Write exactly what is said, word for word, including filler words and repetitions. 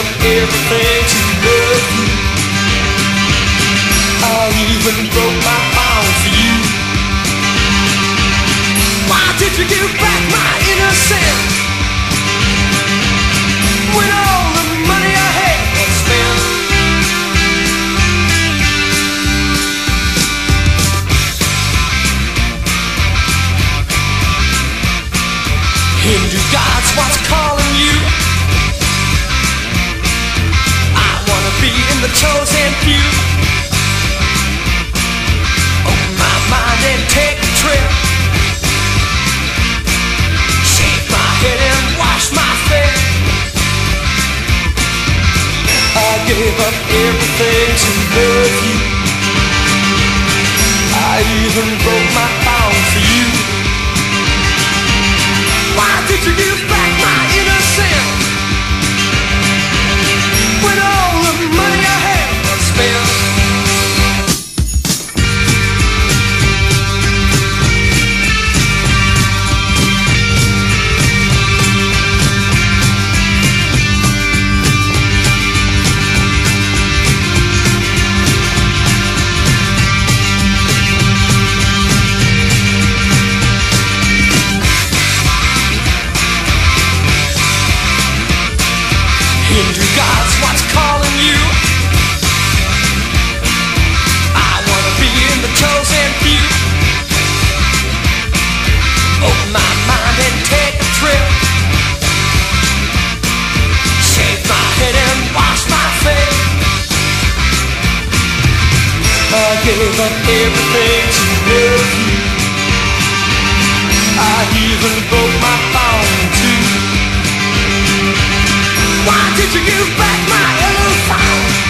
up everything to love you. I even broke my pound for you. Why did you give back my innocence when all the money I had was spent? Hindu gods, what's calling you? I wanna be in the chosen few. Open my mind and take a trip. Shake my head and wash my face. I gave up everything to love you. I even broke my pound for you. Why did you give back my innocence when all the money I had was spent? Hindu gods, what's calling you? I wanna be in the chosen few. Open my mind and take a trip. Shave my head and wash my face. I gave up everything to love you. I even broke my pound too. Why did you give back my yellow phone?